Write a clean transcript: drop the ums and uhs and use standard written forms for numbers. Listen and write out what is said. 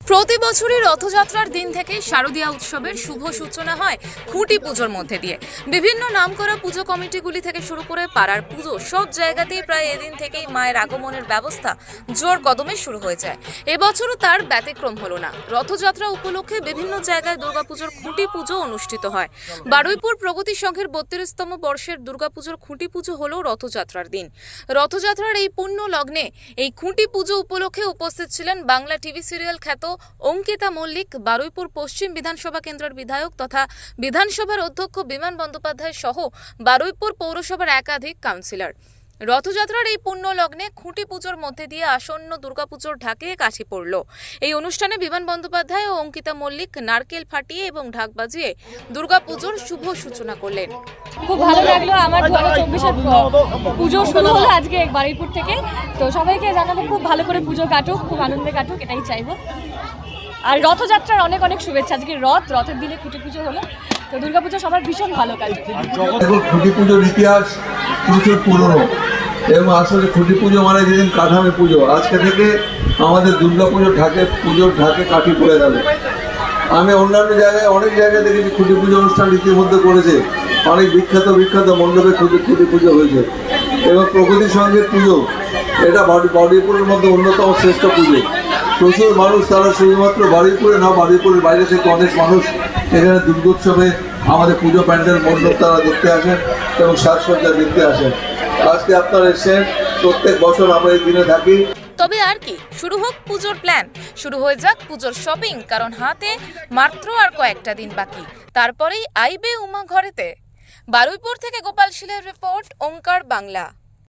প্রতি বছরই রথযাত্রার দিন থেকে শারদীয়া উৎসবের শুভ সূচনা হয় খুঁটি পুজোর মধ্যে দিয়ে। বিভিন্ন নামকরা পুজো কমিটিগুলি থেকে শুরু করে পাড়ার পুজো সব জায়গাতেই প্রায় এদিন থেকেই মায়ের আগমনের ব্যবস্থা জোর কদমে শুরু হয়ে যায়। এবছরও তার ব্যতিক্রম হলো না। রথযাত্রা উপলক্ষে বিভিন্ন জায়গায় দুর্গাপুজোর খুঁটি পুজো অনুষ্ঠিত হয়। বারুইপুর প্রগতি সংঘের 32তম বর্ষের দুর্গাপুজোর খুঁটি পুজো হলো রথযাত্রার দিন। রথযাত্রার এই পুণ্য লগ্নে এই খুঁটি পুজো উপলক্ষে উপস্থিত ছিলেন বাংলা টিভি সিরিয়াল খ্যাত অঙ্কিতা মল্লিক, বারুইপুর পশ্চিম বিধানসভা কেন্দ্রের বিধায়ক তথা বিধানসভার অধ্যক্ষ বিমান বন্দ্যোপাধ্যায় সহ বারুইপুর পৌরসভার একাধিক কাউন্সিলর। রথযাত্রার এই পুণ্য লগ্নে খুঁটি পুজোর মধ্যে দিয়ে আসন্ন দুর্গাপুজোর ঢাকে কাঠি পড়ল। এই অনুষ্ঠানে বিমান বন্দ্যোপাধ্যায় ও অঙ্কিতা মল্লিক নারকেল ফাটিয়ে এবং ঢাক বাজিয়ে দুর্গাপুজোর শুভ সূচনা করলেন। খুব ভালো লাগলো। আমার 2024-এর পুজো শুরু হলো আজকে বারুইপুর থেকে। তো সবাইকে জানাবো খুব ভালো করে পুজো কাটুক, খুব আনন্দে কাটুক, এটাই চাইবো। আর রথযাত্রার অনেক অনেক শুভেচ্ছা। আজকে রথের দিনে খুঁটি পুজো হলো, তো দুর্গাপুজো সবার ভীষণ ভালো কাটবে। খুঁটি পুজোর ইতিহাস প্রচুর পুরনো এবং আসলে খুঁটি পুজো মানে যেদিন কাঠামো পুজো, আজকে থেকে আমাদের দুর্গাপুজোর ঢাকে কাঠি পড়ে গেল। আমি অন্যান্য জায়গায় অনেক জায়গায় দেখেছি খুঁটি পুজো অনুষ্ঠান ইতিমধ্যে করেছে, অনেক বিখ্যাত মণ্ডপে খুঁটি পুজো হয়েছে এবং প্রগতি সংঘের পুজো এটা বারুইপুরের মধ্যে অন্যতম শ্রেষ্ঠ পুজো। প্রচুর মানুষ, তারা শুধুমাত্র বারুইপুরে না, বারুইপুরের বাইরে থেকে অনেক মানুষ এখানে দুর্গোৎসবে আমাদের পুজো প্যান্ডেল মণ্ডপ তারা দেখতে আসেন এবং সাজসজ্জা দেখতে আসেন। আজকে আপনারা এসেছেন, প্রত্যেক বছর আমরা এই দিনে থাকি। তবে আর কি, শুরু হোক পুজোর প্ল্যান, শুরু হয়ে যাক পুজোর শপিং, কারণ হাতে মাত্র আর কয়েকটা দিন বাকি, তারপরেই আইবে উমা ঘরেতে। বারুইপুর থেকে গোপাল শীলের রিপোর্ট, ওঙ্কার বাংলা।